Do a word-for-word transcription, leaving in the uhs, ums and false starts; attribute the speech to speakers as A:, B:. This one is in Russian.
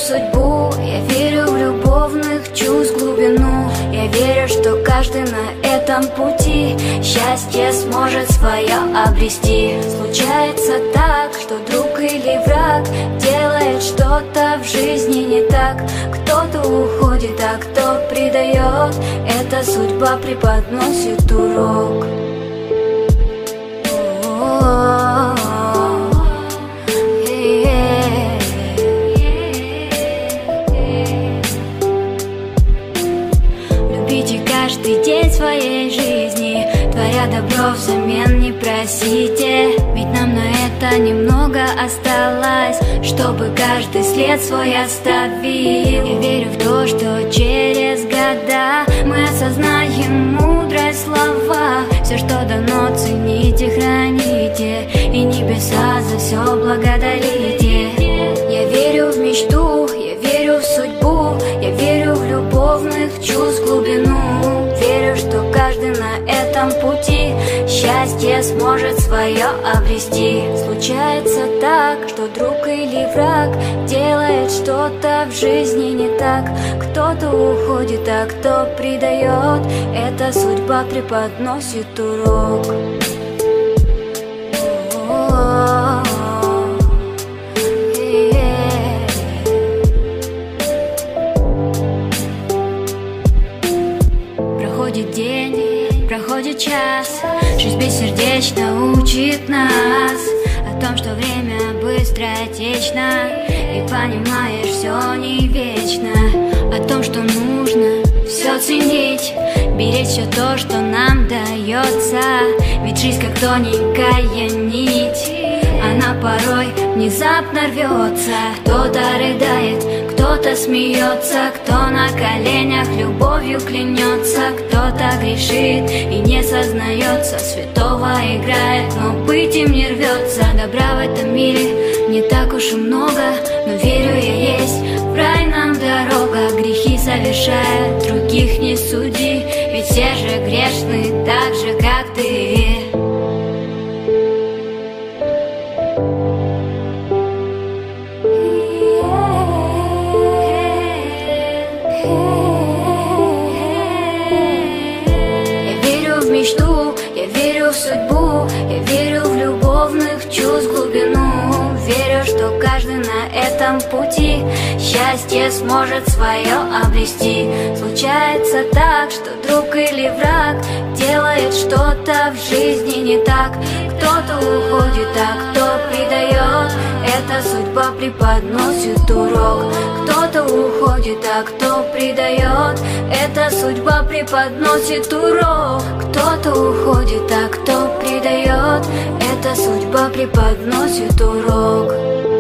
A: судьбу, я верю в любовных чувств глубину. Я верю, что каждый на этом пути счастье сможет свое обрести. Случается так, что друг или враг делает что-то в жизни не так. Кто-то уходит, а кто предает, эта судьба преподносит урок. Любите каждый день своей жизни, творя добро взамен не просите. Ведь нам на это немного осталось, чтобы каждый след свой оставил. Я верю в то, что через года мы осознаем мудрость слова. Все, что дано, цените, храните, и небеса за все благодарите. Я верю в мечту, я верю в судьбу, я верю в любовных чувств глубину. Верю, что каждый на этом пути счастье сможет свое обрести. Случается так, что друг или враг делает что-то в жизни не так. Кто-то уходит, а кто предает, эта судьба преподносит урок. Проходит день, проходит час, жизнь бессердечно учит нас о том, что время быстротечно, и понимаешь, все не вечно. О том, что нужно все ценить, беречь все то, что нам дается. Ведь жизнь как тоненькая нить, она порой внезапно рвется. Кто-то рыдает, кто-то смеется, кто на коленях любовью клянется, кто-то грешит и не сознается, святого играет, но быть им не рвется. Добра в этом мире не так уж и много, но верю я есть в рай нам дорога. Грехи совершая, других не суди, ведь все же грешны так же, как ты. Я верю в судьбу, я верю в любовных чувств глубину. Верю, что каждый на этом пути счастье сможет свое обрести. Случается так, что друг или враг делает что-то в жизни не так. Кто-то уходит, а кто предает, эта судьба преподносит урок. Кто-то уходит, а кто предает, эта судьба преподносит урок. Кто-то уходит, а кто предает, эта судьба преподносит урок.